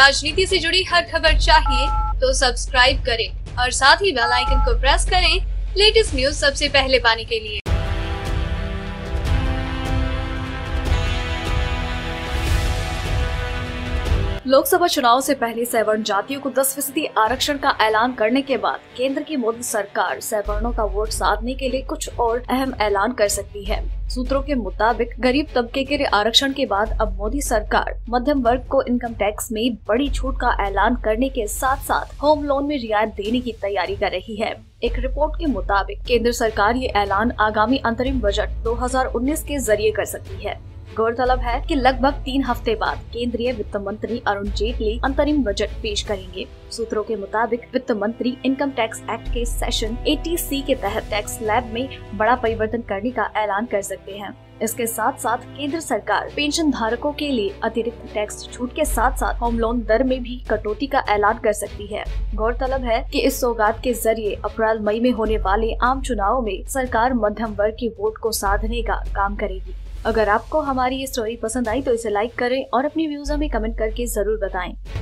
राजनीति से जुड़ी हर खबर चाहिए तो सब्सक्राइब करें और साथ ही बेल आइकन को प्रेस करें लेटेस्ट न्यूज सबसे पहले पाने के लिए। लोकसभा चुनाव से पहले सवर्ण जातियों को 10% आरक्षण का ऐलान करने के बाद केंद्र की मोदी सरकार सवर्णों का वोट साधने के लिए कुछ और अहम ऐलान कर सकती है। सूत्रों के मुताबिक गरीब तबके के लिए आरक्षण के बाद अब मोदी सरकार मध्यम वर्ग को इनकम टैक्स में बड़ी छूट का ऐलान करने के साथ साथ होम लोन में रियायत देने की तैयारी कर रही है। एक रिपोर्ट के मुताबिक केंद्र सरकार ये ऐलान आगामी अंतरिम बजट 2019 के जरिए कर सकती है। गौरतलब है कि लगभग 3 हफ्ते बाद केंद्रीय वित्त मंत्री अरुण जेटली अंतरिम बजट पेश करेंगे। सूत्रों के मुताबिक वित्त मंत्री इनकम टैक्स एक्ट के सेक्शन 80C के तहत टैक्स स्लैब में बड़ा परिवर्तन करने का ऐलान कर सकते हैं। इसके साथ साथ केंद्र सरकार पेंशन धारकों के लिए अतिरिक्त टैक्स छूट के साथ साथ होम लोन दर में भी कटौती का ऐलान कर सकती है। गौरतलब है कि इस सौगात के जरिए अप्रैल मई में होने वाले आम चुनाव में सरकार मध्यम वर्ग की वोट को साधने का काम करेगी। अगर आपको हमारी ये स्टोरी पसंद आई तो इसे लाइक करें और अपनी व्यूज हमें कमेंट करके जरूर बताएं।